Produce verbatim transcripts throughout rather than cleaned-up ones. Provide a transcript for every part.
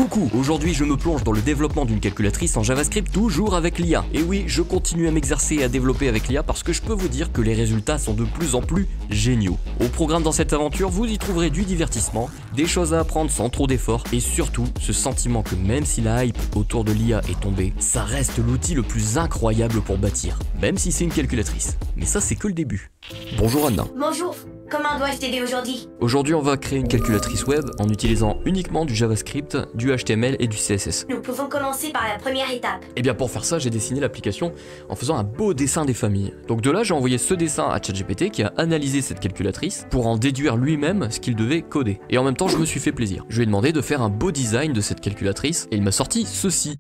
Coucou, aujourd'hui je me plonge dans le développement d'une calculatrice en JavaScript, toujours avec l'I A. Et oui, je continue à m'exercer et à développer avec l'I A parce que je peux vous dire que les résultats sont de plus en plus géniaux. Au programme dans cette aventure, vous y trouverez du divertissement, des choses à apprendre sans trop d'efforts et surtout ce sentiment que même si la hype autour de l'I A est tombée, ça reste l'outil le plus incroyable pour bâtir, même si c'est une calculatrice. Mais ça c'est que le début. Bonjour Anna. Bonjour, comment dois-je t'aider aujourd'hui? Aujourd'hui on va créer une calculatrice web en utilisant uniquement du JavaScript, du H T M L et du C S S. Nous pouvons commencer par la première étape. Et bien pour faire ça, j'ai dessiné l'application en faisant un beau dessin des familles. Donc de là, j'ai envoyé ce dessin à ChatGPT qui a analysé cette calculatrice pour en déduire lui-même ce qu'il devait coder. Et en même temps, je me suis fait plaisir. Je lui ai demandé de faire un beau design de cette calculatrice et il m'a sorti ceci.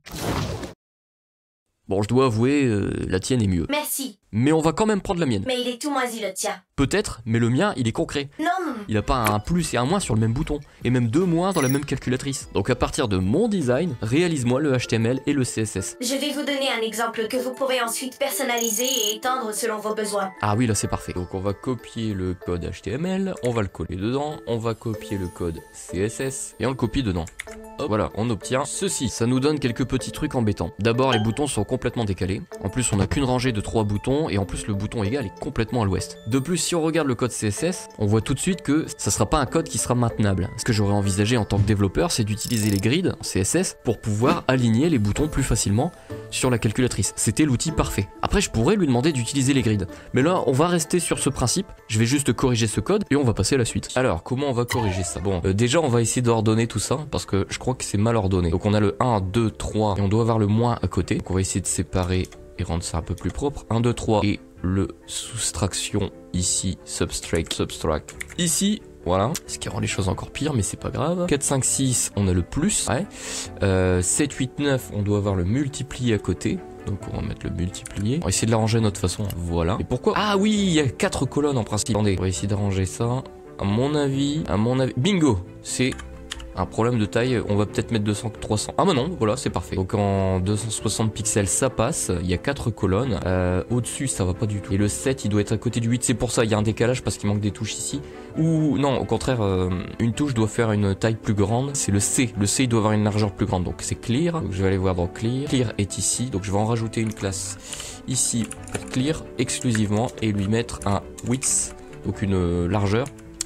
Bon, je dois avouer, euh, la tienne est mieux. Merci. Mais on va quand même prendre la mienne. Mais il est tout moisi le tien. Peut-être, mais le mien, il est concret. Non. Il a pas un plus et un moins sur le même bouton, et même deux moins dans la même calculatrice. Donc à partir de mon design, réalise-moi le H T M L et le C S S. Je vais vous donner un exemple que vous pourrez ensuite personnaliser et étendre selon vos besoins. Ah oui, là c'est parfait. Donc on va copier le code H T M L, on va le coller dedans, on va copier le code C S S, et on le copie dedans. Hop, voilà, on obtient ceci. Ça nous donne quelques petits trucs embêtants. D'abord, les boutons sont complètement décalés. En plus, on n'a qu'une rangée de trois boutons, et en plus, le bouton égal est complètement à l'ouest. De plus, si on regarde le code C S S, on voit tout de suite que ça sera pas un code qui sera maintenable. Ce que j'aurais envisagé en tant que développeur, c'est d'utiliser les grids en C S S pour pouvoir aligner les boutons plus facilement sur la calculatrice. C'était l'outil parfait. Après, je pourrais lui demander d'utiliser les grids. Mais là, on va rester sur ce principe. Je vais juste corriger ce code et on va passer à la suite. Alors, comment on va corriger ça? Bon, euh, déjà, on va essayer d'ordonner tout ça parce que je crois que c'est mal ordonné. Donc, on a le un, deux, trois et on doit avoir le moins à côté. Donc, on va essayer de séparer et rendre ça un peu plus propre. un, deux, trois et le soustraction ici, subtract, subtract ici. Voilà, ce qui rend les choses encore pires, mais c'est pas grave. quatre, cinq, six, on a le plus. Ouais. Euh, sept, huit, neuf, on doit avoir le multiplié à côté. Donc on va mettre le multiplié. On va essayer de l'arranger de notre façon. Voilà. Et pourquoi? Ah oui, il y a quatre colonnes en principe. Attendez, on va essayer d'arranger ça. À mon avis, à mon avis. Bingo! C'est un problème de taille, on va peut-être mettre deux cents, trois cents. Ah bah non, voilà, c'est parfait. Donc en deux cent soixante pixels, ça passe. Il y a quatre colonnes. Euh, Au-dessus, ça va pas du tout. Et le sept, il doit être à côté du huit. C'est pour ça, il y a un décalage parce qu'il manque des touches ici. Ou non, au contraire, euh, une touche doit faire une taille plus grande. C'est le C. Le C, il doit avoir une largeur plus grande. Donc c'est clear. Donc je vais aller voir dans clear. Clear est ici. Donc je vais en rajouter une classe ici pour clear exclusivement et lui mettre un width. Donc une euh, largeur.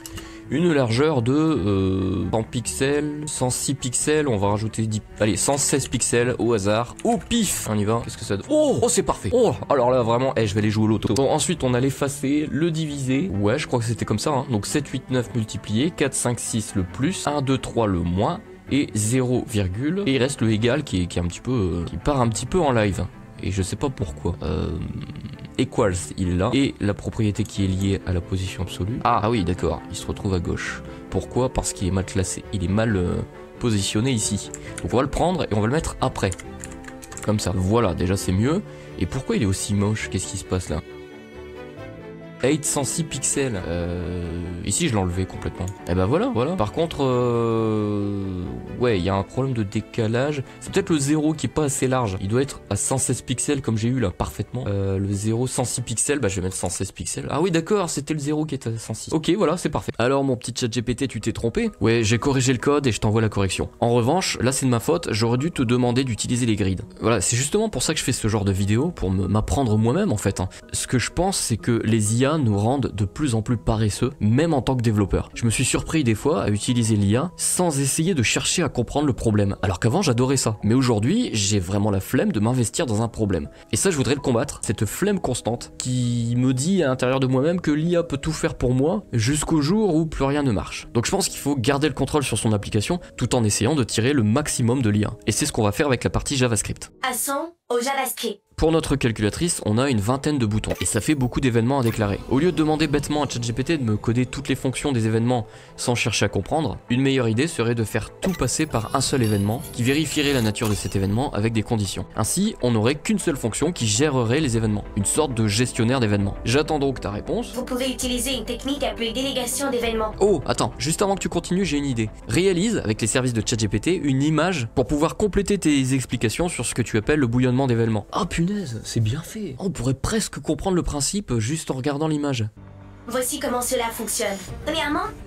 Une largeur de euh, cent pixels, cent six pixels, on va rajouter dix, allez, cent seize pixels au hasard, au pif. On y va, qu'est-ce que ça donne? Oh, oh c'est parfait. Oh, alors là vraiment, eh, je vais aller jouer au loto. Bon, ensuite on a l'effacer, le diviser, ouais je crois que c'était comme ça, hein. Donc sept, huit, neuf multiplié, quatre, cinq, six le plus, un, deux, trois le moins, et zéro, virgule, et il reste le égal qui est, qui est un petit peu, euh, qui part un petit peu en live. Et je sais pas pourquoi. Euh... Equals, il est là. Et la propriété qui est liée à la position absolue. Ah, ah oui, d'accord. Il se retrouve à gauche. Pourquoi? Parce qu'il est mal classé. Il est mal euh, positionné ici. Donc on va le prendre et on va le mettre après. Comme ça. Voilà, déjà c'est mieux. Et pourquoi il est aussi moche? Qu'est-ce qui se passe là? huit cent six pixels. Euh, ici, je l'ai enlevé complètement. Et ben voilà, voilà. Par contre, euh, ouais, il y a un problème de décalage. C'est peut-être le zéro qui est pas assez large. Il doit être à cent seize pixels comme j'ai eu là, parfaitement. Euh, le zéro, cent six pixels, bah je vais mettre cent seize pixels. Ah oui, d'accord, c'était le zéro qui était à cent six. Ok, voilà, c'est parfait. Alors mon petit chat G P T, tu t'es trompé? Ouais, j'ai corrigé le code et je t'envoie la correction. En revanche, là c'est de ma faute, j'aurais dû te demander d'utiliser les grids. Voilà, c'est justement pour ça que je fais ce genre de vidéo, pour m'apprendre moi-même en fait. Hein. Ce que je pense, c'est que les I A nous rendent de plus en plus paresseux, même en tant que développeur. Je me suis surpris des fois à utiliser l'I A sans essayer de chercher à comprendre le problème, alors qu'avant j'adorais ça. Mais aujourd'hui, j'ai vraiment la flemme de m'investir dans un problème. Et ça, je voudrais le combattre, cette flemme constante qui me dit à l'intérieur de moi-même que l'I A peut tout faire pour moi jusqu'au jour où plus rien ne marche. Donc je pense qu'il faut garder le contrôle sur son application tout en essayant de tirer le maximum de l'I A. Et c'est ce qu'on va faire avec la partie JavaScript. Passons au JavaScript. Pour notre calculatrice, on a une vingtaine de boutons et ça fait beaucoup d'événements à déclarer. Au lieu de demander bêtement à ChatGPT de me coder toutes les fonctions des événements sans chercher à comprendre, une meilleure idée serait de faire tout passer par un seul événement qui vérifierait la nature de cet événement avec des conditions. Ainsi, on n'aurait qu'une seule fonction qui gérerait les événements, une sorte de gestionnaire d'événements. J'attends donc ta réponse. Vous pouvez utiliser une technique appelée délégation d'événements. Oh, attends, juste avant que tu continues, j'ai une idée. Réalise, avec les services de ChatGPT, une image pour pouvoir compléter tes explications sur ce que tu appelles le bouillonnement d'événements. Ah punaise, c'est bien fait. On pourrait presque comprendre le principe juste en regardant l'image. Voici comment cela fonctionne. Premièrement,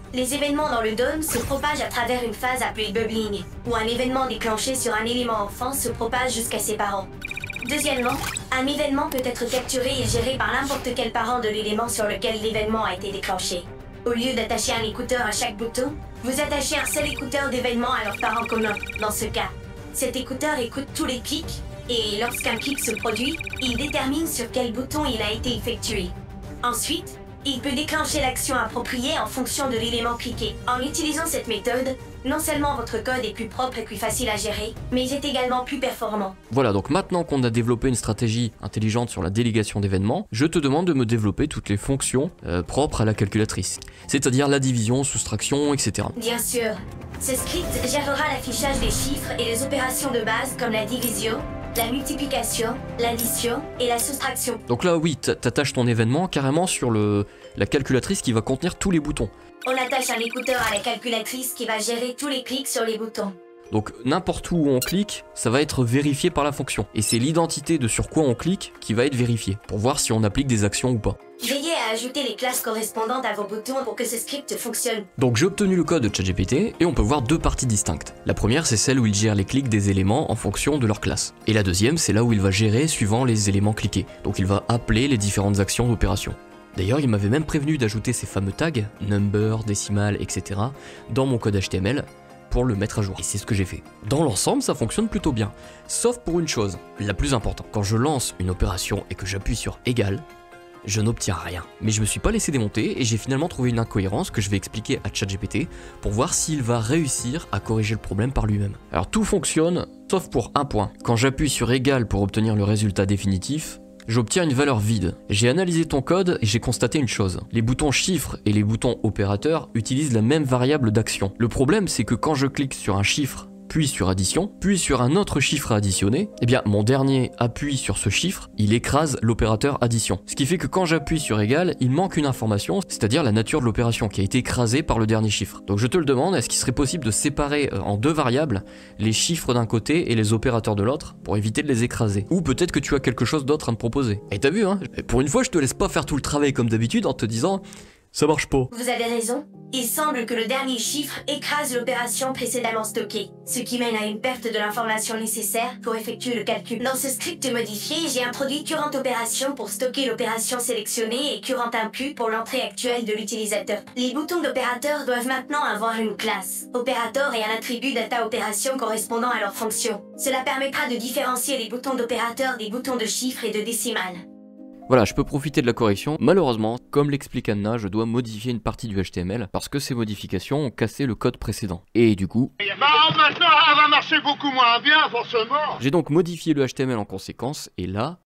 Les événements dans le dôme se propagent à travers une phase appelée bubbling, où un événement déclenché sur un élément enfant se propage jusqu'à ses parents. Deuxièmement, un événement peut être capturé et géré par n'importe quel parent de l'élément sur lequel l'événement a été déclenché. Au lieu d'attacher un écouteur à chaque bouton, vous attachez un seul écouteur d'événement à leur parent commun. Dans ce cas, cet écouteur écoute tous les clics, et lorsqu'un clic se produit, il détermine sur quel bouton il a été effectué. Ensuite, il peut déclencher l'action appropriée en fonction de l'élément cliqué. En utilisant cette méthode, non seulement votre code est plus propre et plus facile à gérer, mais il est également plus performant. Voilà, donc maintenant qu'on a développé une stratégie intelligente sur la délégation d'événements, je te demande de me développer toutes les fonctions euh, propres à la calculatrice, c'est-à-dire la division, soustraction, et cetera. Bien sûr, ce script gérera l'affichage des chiffres et les opérations de base comme la division, la multiplication, l'addition et la soustraction. Donc là, oui, t'attaches ton événement carrément sur le, la calculatrice qui va contenir tous les boutons. On attache un écouteur à la calculatrice qui va gérer tous les clics sur les boutons. Donc n'importe où on clique, ça va être vérifié par la fonction. Et c'est l'identité de sur quoi on clique qui va être vérifiée, pour voir si on applique des actions ou pas. Veillez à ajouter les classes correspondantes à vos boutons pour que ce script fonctionne. Donc j'ai obtenu le code de ChatGPT et on peut voir deux parties distinctes. La première, c'est celle où il gère les clics des éléments en fonction de leur classe. Et la deuxième, c'est là où il va gérer suivant les éléments cliqués. Donc il va appeler les différentes actions d'opération. D'ailleurs, il m'avait même prévenu d'ajouter ces fameux tags, number, décimal, et cetera, dans mon code H T M L pour le mettre à jour. Et c'est ce que j'ai fait. Dans l'ensemble, ça fonctionne plutôt bien. Sauf pour une chose, la plus importante. Quand je lance une opération et que j'appuie sur égal, je n'obtiens rien. Mais je me suis pas laissé démonter et j'ai finalement trouvé une incohérence que je vais expliquer à ChatGPT pour voir s'il va réussir à corriger le problème par lui-même. Alors tout fonctionne, sauf pour un point. Quand j'appuie sur égal pour obtenir le résultat définitif, j'obtiens une valeur vide. J'ai analysé ton code et j'ai constaté une chose. Les boutons chiffres et les boutons opérateurs utilisent la même variable d'action. Le problème, c'est que quand je clique sur un chiffre, puis sur addition, puis sur un autre chiffre à additionner, eh bien mon dernier appui sur ce chiffre, il écrase l'opérateur addition. Ce qui fait que quand j'appuie sur égal, il manque une information, c'est-à-dire la nature de l'opération qui a été écrasée par le dernier chiffre. Donc je te le demande, est-ce qu'il serait possible de séparer en deux variables les chiffres d'un côté et les opérateurs de l'autre pour éviter de les écraser? Ou peut-être que tu as quelque chose d'autre à me proposer. Et t'as vu, hein, pour une fois je te laisse pas faire tout le travail comme d'habitude en te disant ça marche pas. Vous avez raison. Il semble que le dernier chiffre écrase l'opération précédemment stockée, ce qui mène à une perte de l'information nécessaire pour effectuer le calcul. Dans ce script modifié, j'ai introduit current opération pour stocker l'opération sélectionnée et current inclus pour l'entrée actuelle de l'utilisateur. Les boutons d'opérateur doivent maintenant avoir une classe, opérateur et un attribut data opération correspondant à leur fonction. Cela permettra de différencier les boutons d'opérateur des boutons de chiffre et de décimal. Voilà, je peux profiter de la correction. Malheureusement, comme l'explique Anna, je dois modifier une partie du H T M L parce que ces modifications ont cassé le code précédent. Et du coup... Bah maintenant, elle va marcher beaucoup moins bien, forcément. J'ai donc modifié le H T M L en conséquence, et là...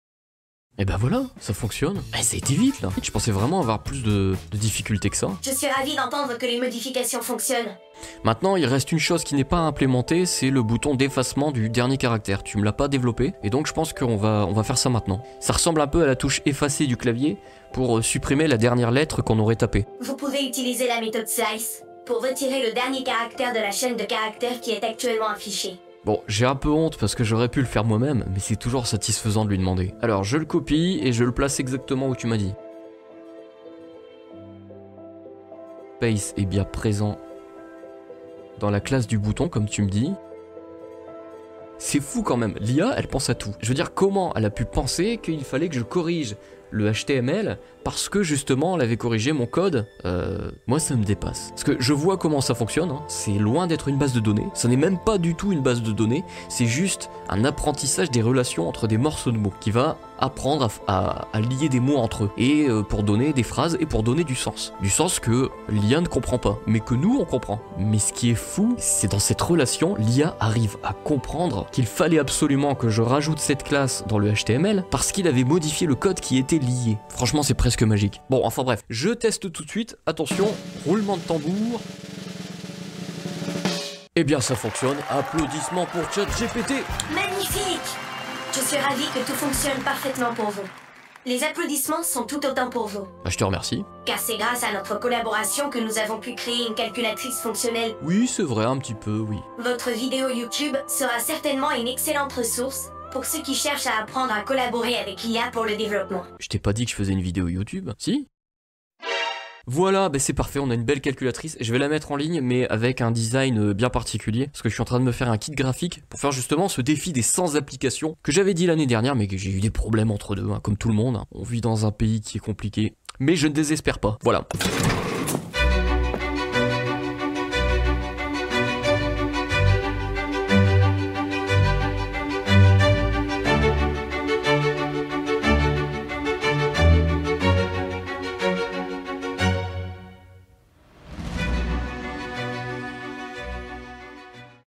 Et ben voilà, ça fonctionne. Eh, ça a été vite là. Je pensais vraiment avoir plus de, de difficultés que ça. Je suis ravi d'entendre que les modifications fonctionnent. Maintenant, il reste une chose qui n'est pas implémentée, c'est le bouton d'effacement du dernier caractère. Tu me l'as pas développé, et donc je pense qu'on va, on va faire ça maintenant. Ça ressemble un peu à la touche effacer du clavier pour supprimer la dernière lettre qu'on aurait tapée. Vous pouvez utiliser la méthode slice pour retirer le dernier caractère de la chaîne de caractères qui est actuellement affichée. Bon, j'ai un peu honte parce que j'aurais pu le faire moi-même, mais c'est toujours satisfaisant de lui demander. Alors, je le copie et je le place exactement où tu m'as dit. Space est bien présent dans la classe du bouton, comme tu me dis. C'est fou quand même, l'I A, elle pense à tout. Je veux dire, comment elle a pu penser qu'il fallait que je corrige le H T M L parce que justement elle avait corrigé mon code? euh, Moi ça me dépasse. Parce que je vois comment ça fonctionne, hein. C'est loin d'être une base de données, ça n'est même pas du tout une base de données, c'est juste un apprentissage des relations entre des morceaux de mots qui va apprendre à, à, à lier des mots entre eux et euh, pour donner des phrases et pour donner du sens. Du sens que l'I A ne comprend pas, mais que nous on comprend. Mais ce qui est fou, c'est dans cette relation, l'I A arrive à comprendre qu'il fallait absolument que je rajoute cette classe dans le H T M L parce qu'il avait modifié le code qui était lié. Franchement, c'est presque magique. Bon, enfin bref, je teste tout de suite. Attention, roulement de tambour. Eh bien, ça fonctionne. Applaudissements pour ChatGPT. Magnifique! Je suis ravi que tout fonctionne parfaitement pour vous. Les applaudissements sont tout autant pour vous. Bah, je te remercie. Car c'est grâce à notre collaboration que nous avons pu créer une calculatrice fonctionnelle. Oui, c'est vrai, un petit peu, oui. Votre vidéo YouTube sera certainement une excellente ressource pour ceux qui cherchent à apprendre à collaborer avec l'I A pour le développement. Je t'ai pas dit que je faisais une vidéo YouTube, si? Voilà, bah c'est parfait, on a une belle calculatrice. Je vais la mettre en ligne, mais avec un design bien particulier, parce que je suis en train de me faire un kit graphique pour faire justement ce défi des cent applications que j'avais dit l'année dernière, mais que j'ai eu des problèmes entre deux, hein, comme tout le monde. Hein. On vit dans un pays qui est compliqué, mais je ne désespère pas. Voilà.